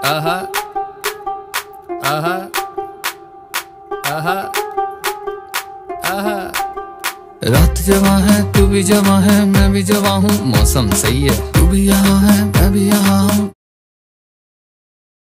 आहा आहा आहा आहा। रात जवां है तू भी जवां है मैं भी जवां हूँ, मौसम सही है तू भी यहाँ है मैं भी यहाँ हूँ।